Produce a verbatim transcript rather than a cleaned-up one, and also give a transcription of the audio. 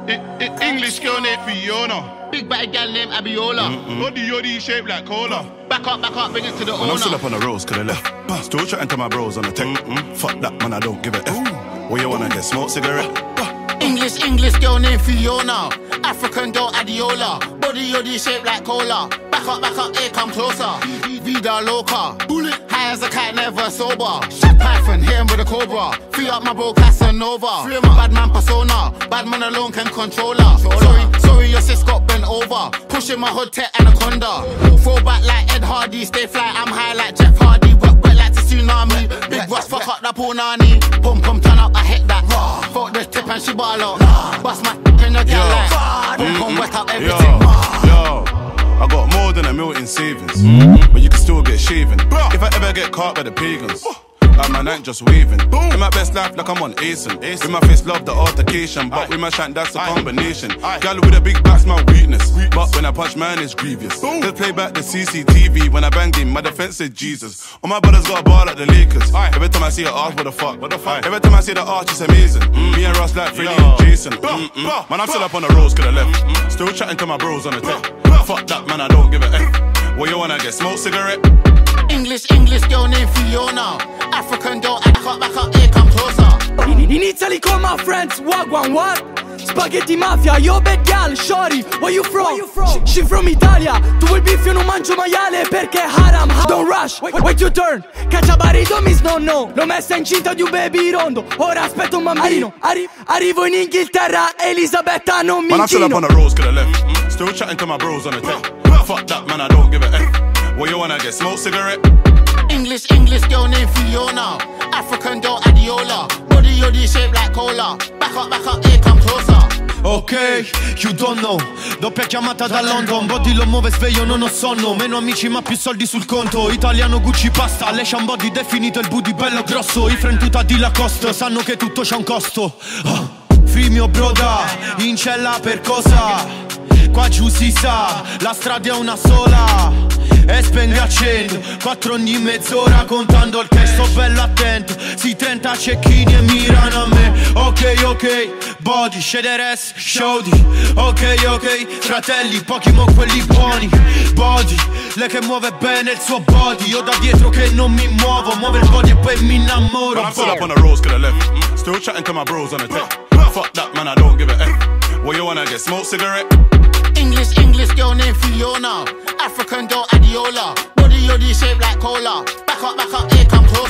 English girl named Fiona. Big bad gal named Abiola. Body yoddy shaped like cola. Back up, back up, bring it to the When owner. I'm still up on the roads, could I left. Still chatting to my bros on the tech. Fuck that, man, I don't give a F. Where you wanna get smoke cigarette? English, English girl named Fiona. African girl Adiola. Body yoddy shaped like cola. Back up, back up, here come closer. Vida loca. High as a cat, never sober. Python, hit him with a cobra. Free up my bro Casanova. Free my bad man persona. Bad man alone can control her. Sorry, sorry, your sis got bent over. Pushing my hood tech anaconda. Throw back like Ed Hardy. Stay fly, I'm high like Jeff Hardy. Wet, wet like the tsunami. Big Ross, fuck up the punani. Pum pum, turn up, I hit that. Fuck the tip and she ball out. Bust my in your girl like. Pum pum, wet up everything. Yo, I got more than a million savings, but you can still get shaven. If I ever get caught by the pagans, like my night just waving. In my best life, like I'm on acing. With my face, love the altercation, but with my shank, that's a combination. Gal with a big back's my weakness, but when I punch, man, it's grievous. Just play back the C C T V when I banged him. My defense said Jesus. All my brothers got a ball like the Lakers. Every time I see her arch, what the fuck? What the fuck? Every time I see the arch, it's amazing. Me and Ross like Freddie and Jason. Man, I'm still up on the roads, could I left. Still chatting to my bros on the tech. Fuck that, man, I don't give a F. Where you wanna get smoke cigarette? English, English girl named Fiona. African girl, back up, back up, here come closer. In, in Italy call my friends, wagwan, what? Spaghetti mafia, yo bad gal, shorty, where you from? Where you from? She, she from Italia, tu vuoi beef io non mangio maiale perché haram, ha don't rush, wait, wait your turn. Cacciabarito mi snonno, l'ho messa incinta di un baby rondo, ora aspetto un bambino. Arri arrivo in Inghilterra, Elisabetta non mi Man, I'm still up on the roads, could I left. Still chatting to my bros on the tech. Fuck that, man, I don't give a F. Where you wanna get smoke cigarette? English, English girl named Fiona. African girl Adiola. Body yoddy shaped like cola. Back up, back up, here come closer. Ok, you don't know. Doppia chiamata da London. Body lo muove sveglio, non ho sonno. Meno amici ma più soldi sul conto. Italiano Gucci pasta. Lei body definito il booty bello grosso. I friend tutta di Lacoste sanno che tutto c'ha un costo. oh. Free mio broda, in cella per cosa? Qua giù si sa, la strada è una sola. E spengo accendo, quattro ogni mezz'ora contando il cash, sto bello attento. Sì, trenta cecchini e mirano a me. Ok, ok, body, shederes, showdy. Ok, ok, fratelli, pochi mo quelli buoni. Body, lei che muove bene il suo body. Io da dietro che non mi muovo, muove il body e poi mi innamoro. I'm still up on the roads, could I left. Still chatting to my bros on the tech. Fuck that, man, I don't give a F. Where you wanna get smoke cigarette? English, English girl named Fiona. African girl Adiola. Body yoddy shaped like cola. Back up, back up, here come closer.